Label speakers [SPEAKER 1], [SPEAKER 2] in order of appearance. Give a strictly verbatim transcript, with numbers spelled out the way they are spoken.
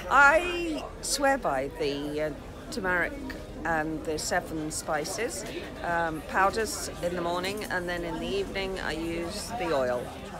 [SPEAKER 1] I swear by the uh, turmeric and the seven spices, um, powders in the morning, and then in the evening I use the oil.